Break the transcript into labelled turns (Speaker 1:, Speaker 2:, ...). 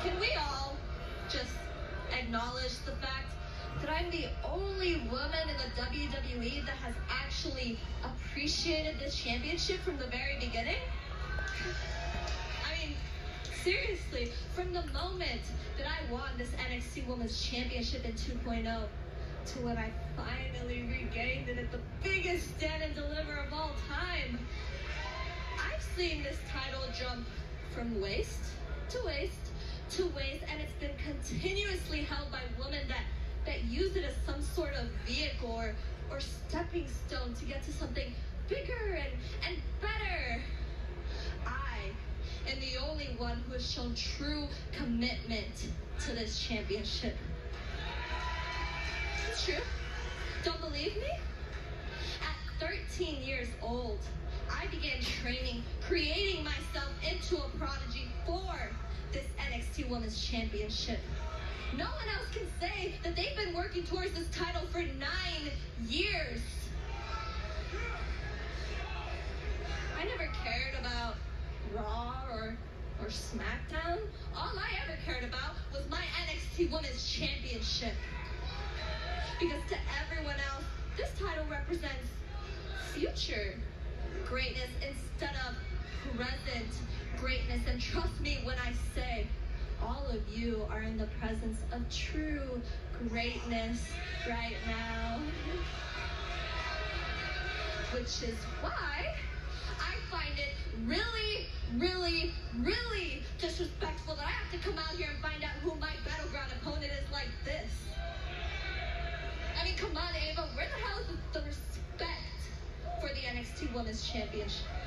Speaker 1: Can we all just acknowledge the fact that I'm the only woman in the WWE that has actually appreciated this championship from the very beginning? I mean, seriously, from the moment that I won this NXT Women's Championship in 2.0 to when I finally regained it at the biggest stand and deliver of all time, I've seen this title jump from waist to waist to waist, and it's been continuously held by women that use it as some sort of vehicle or stepping stone to get to something bigger and better. I am the only one who has shown true commitment to this championship. It's true. Don't believe me? At 13 years old, I began training, creating myself into a prodigy for this NXT Women's Championship. No one else can say that they've been working towards this title for 9 years. I never cared about Raw or SmackDown. All I ever cared about was my NXT Women's Championship. Because to everyone else, this title represents future greatness instead of present greatness. And trust me when I say, all of you are in the presence of true greatness right now. Which is why I find it really, really, really disrespectful that I have to come out here and find out who my battleground opponent is like this. I mean, come on, Ava, where the hell is the respect for the NXT Women's Championship?